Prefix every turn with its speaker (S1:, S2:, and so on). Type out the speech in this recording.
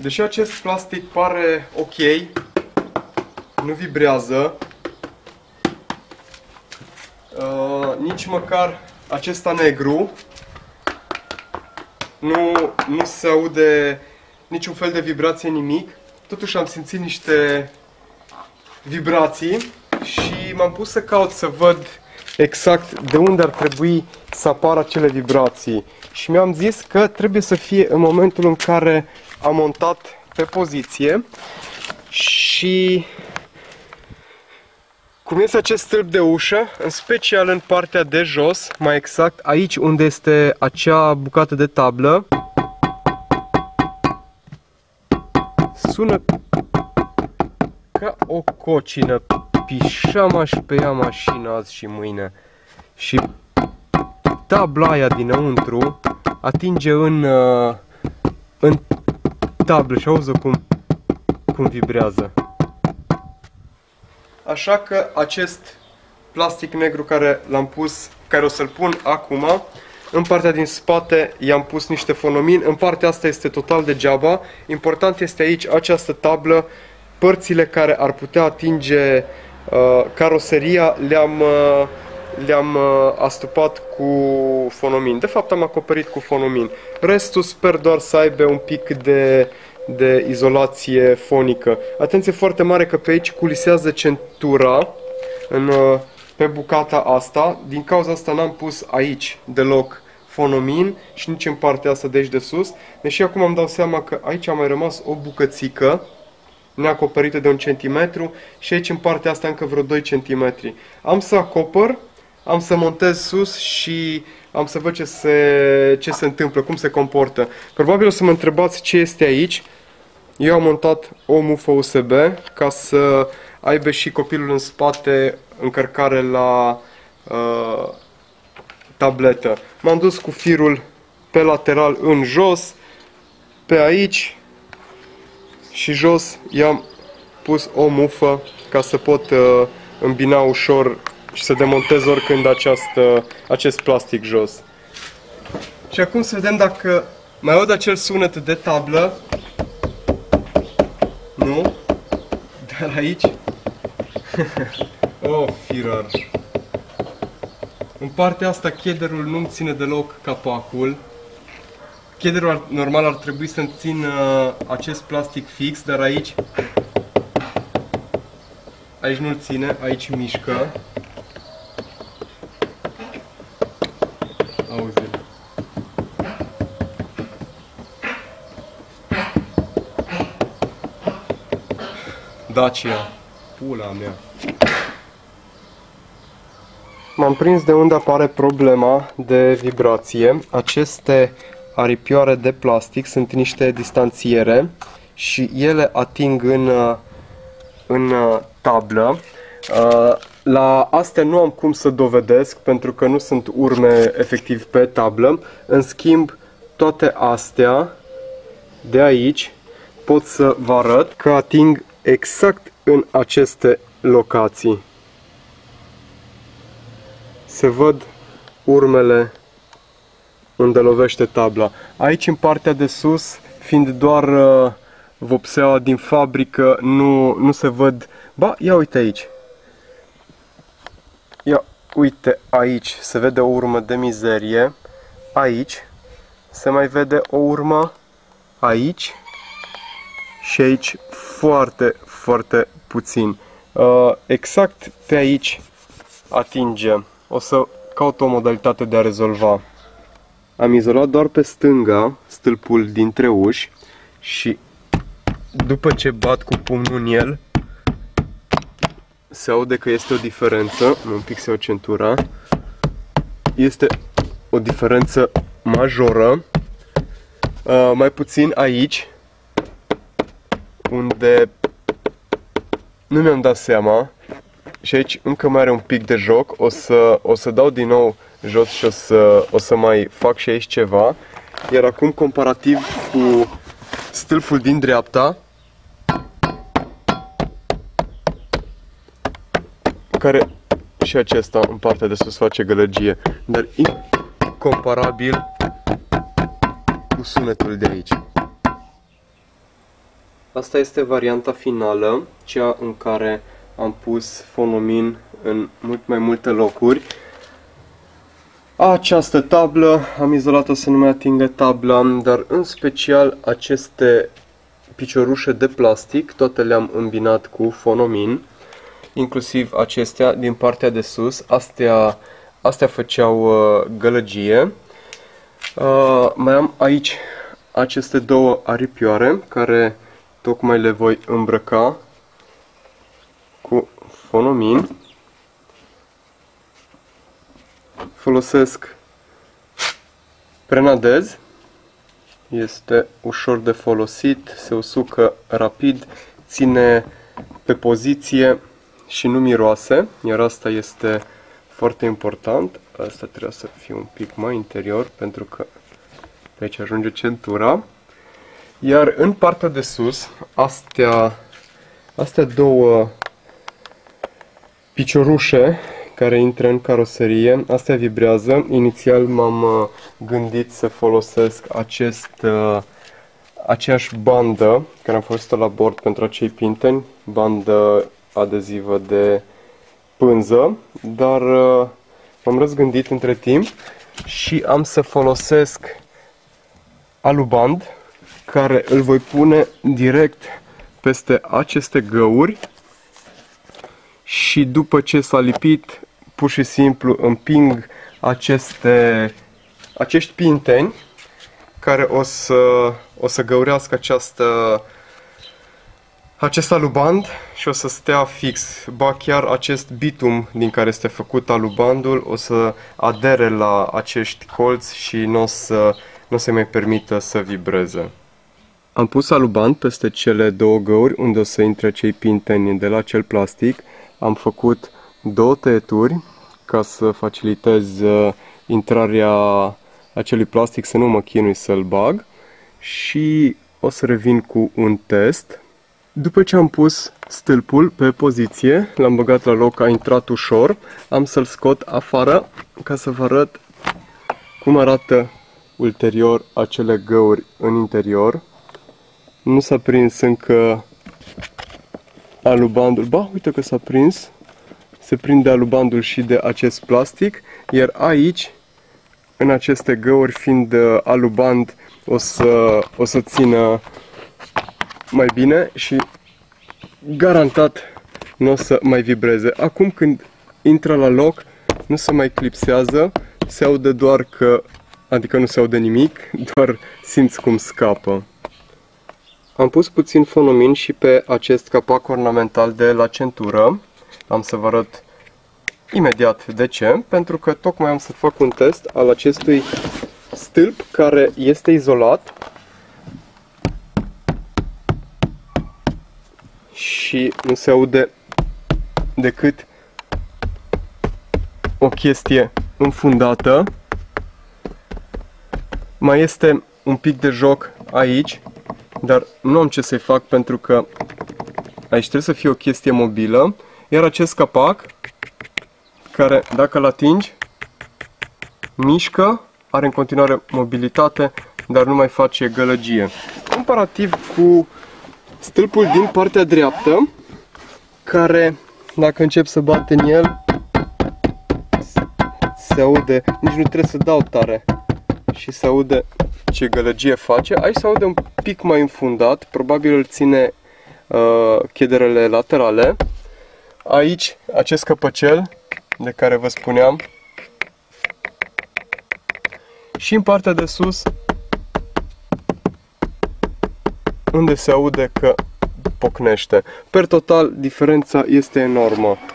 S1: Deși acest plastic pare ok, nu vibrează, nici măcar acesta negru nu se aude niciun fel de vibrație, nimic. Totuși am simțit niște vibrații și m-am pus să caut să văd exact de unde ar trebui să apară acele vibrații. Și mi-am zis că trebuie să fie în momentul în care am montat pe poziție și cum este acest stâlp de ușă, în special în partea de jos, mai exact aici unde este acea bucată de tablă, sună ca o cocină. Pișama și pe ea mașina azi și mâine. Și tabla aia dinăuntru atinge în tablă și auzi cum vibrează. Așa că acest plastic negru care l-am pus, care o să-l pun acum, în partea din spate i-am pus niște fonomin, în partea asta este total degeaba. Important este aici această tablă, părțile care ar putea atinge caroseria le-am astupat cu fonomin. De fapt am acoperit cu fonomin. Restul sper doar să aibă un pic de izolație fonică. Atenție foarte mare că pe aici culisează centura pe bucata asta. Din cauza asta n-am pus aici deloc fonomin și nici în partea asta de aici de sus. Deși acum îmi dau seama că aici a mai rămas o bucățică neacoperită de 1 cm și aici în partea asta încă vreo 2 cm. Am să acopăr, am să montez sus și am să văd ce se întâmplă, cum se comportă. Probabil o să mă întrebați ce este aici. Eu am montat o mufă USB ca să aibă și copilul în spate încărcare la tabletă. M-am dus cu firul pe lateral în jos, pe aici și jos i-am pus o mufă ca să pot îmbina ușor și să demontez oricând acest plastic jos. Și acum să vedem dacă mai aud acel sunet de tablă. Nu? Dar aici? Oh, Führer! În partea asta chederul nu-mi ține deloc capacul. Chederul normal ar trebui să-mi țină acest plastic fix, dar aici nu-l ține, aici mișcă. Auzi. Dacia, pula mea. M-am prins de unde apare problema de vibrație. Aceste aripioare de plastic sunt niște distanțiere și ele ating în tablă. La astea nu am cum să dovedesc pentru că nu sunt urme efectiv pe tablă. În schimb, toate astea de aici pot să vă arăt că ating exact în aceste locații. Se văd urmele unde lovește tabla. Aici în partea de sus, fiind doar vopseaua din fabrică, nu se văd. Ba, ia uite aici. Ia uite aici, se vede o urmă de mizerie. Aici se mai vede o urmă. Aici și aici foarte, foarte puțin. Exact pe aici atinge. O să caut o modalitate de a rezolva. Am izolat doar pe stânga stâlpul dintre uși și după ce bat cu pumnul în el se aude că este o diferență. Un pic se o centura. Este o diferență majoră. Mai puțin aici, unde nu mi-am dat seama. Și aici încă mai are un pic de joc. O să dau din nou jos și o să mai fac și aici ceva. Iar acum, comparativ cu stâlpul din dreapta, care și acesta în partea de sus face gălăgie, dar incomparabil cu sunetul de aici. Asta este varianta finală, cea în care am pus fonomin în mult mai multe locuri. Această tablă, am izolat-o să nu mai atingă tabla, dar în special aceste piciorușe de plastic, toate le-am îmbinat cu fonomin, inclusiv acestea din partea de sus, astea făceau gălăgie. Mai am aici aceste două aripioare care tocmai le voi îmbrăca cu fonomin. Folosesc Prenadez, este ușor de folosit, se usucă rapid, ține pe poziție și nu miroase, iar asta este foarte important. Asta trebuie să fie un pic mai interior pentru că pe aici ajunge centura. Iar în partea de sus, astea două piciorușe care intră în caroserie, astea vibrează. Inițial m-am gândit să folosesc aceeași bandă care am folosit-o la bord pentru acei pinteni, bandă adezivă de pânză, dar m-am răzgândit între timp și am să folosesc aluband care îl voi pune direct peste aceste găuri și după ce s-a lipit, pur și simplu împing acești pinteni care o să găurească acest aluband și o să stea fix. Ba chiar acest bitum din care este făcut alubandul o să adere la acești colți și nu o să mai permită să vibreze. Am pus aluband peste cele două găuri unde o să intre cei pinteni de la acel plastic. Am făcut două tăieturi ca să facilitez intrarea acelui plastic, să nu mă chinui să-l bag, și o să revin cu un test. După ce am pus stâlpul pe poziție, l-am băgat la loc, a intrat ușor, am să-l scot afară ca să vă arăt cum arată ulterior acele găuri în interior. Nu s-a prins încă alubandul. Ba, uite că s-a prins. Se prinde alubandul și de acest plastic, iar aici, în aceste găuri, fiind aluband, o să țină mai bine și garantat nu o să mai vibreze. Acum când intră la loc, nu se mai clipsează, se aude doar că, adică nu se aude nimic, doar simți cum scapă. Am pus puțin fonomin și pe acest capac ornamental de la centură. Am să vă arăt imediat de ce, pentru că tocmai am să fac un test al acestui stâlp care este izolat și nu se aude decât o chestie înfundată. Mai este un pic de joc aici, dar nu am ce să-i fac pentru că aici trebuie să fie o chestie mobilă. Iar acest capac, care dacă îl atingi, mișcă, are în continuare mobilitate, dar nu mai face gălăgie. Comparativ cu stâlpul din partea dreaptă, care dacă încep să bat în el, se aude, nici nu trebuie să dau tare și se aude ce gălăgie face. Aici se aude un pic mai înfundat, probabil îl ține chederele laterale. Aici, acest căpăcel de care vă spuneam, și în partea de sus, unde se aude că pocnește. Per total, diferența este enormă.